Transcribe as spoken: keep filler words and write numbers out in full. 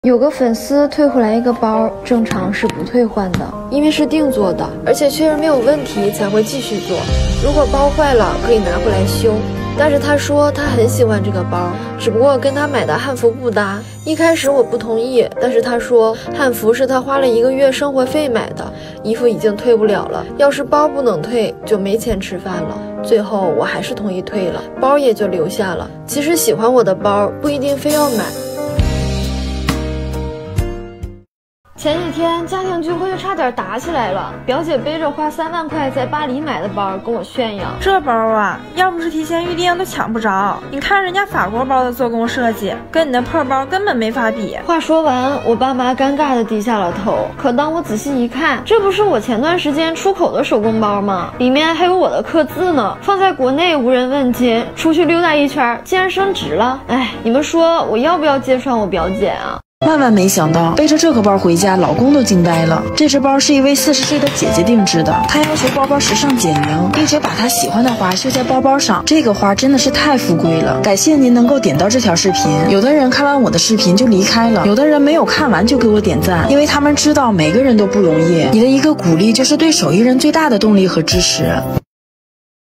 有个粉丝退回来一个包，正常是不退换的，因为是定做的，而且确认没有问题才会继续做。如果包坏了，可以拿回来修。但是他说他很喜欢这个包，只不过跟他买的汉服不搭。一开始我不同意，但是他说汉服是他花了一个月生活费买的，衣服已经退不了了，要是包不能退，就没钱吃饭了。最后我还是同意退了，包也就留下了。其实喜欢我的包不一定非要买。前几天家庭聚会差点打起来了，表姐背着花三万块在巴黎买的包跟我炫耀， 这包啊，要不是提前预定都抢不着。你看人家法国包的做工设计，跟你的破包根本没法比。 话说完，我爸妈尴尬的低下了头。可当我仔细一看，这不是我前段时间出口的手工包吗？里面还有我的刻字呢，放在国内无人问津，出去溜达一圈竟然升值了。哎，你们说我要不要揭穿我表姐啊？ 万万没想到，背着这个包回家，老公都惊呆了。这只包是一位四十岁的姐姐定制的，她要求包包时尚简明，并且把她喜欢的花绣在包包上。这个花真的是太富贵了。感谢您能够点到这条视频。有的人看完我的视频就离开了，有的人没有看完就给我点赞，因为他们知道每个人都不容易。你的一个鼓励就是对手艺人最大的动力和支持。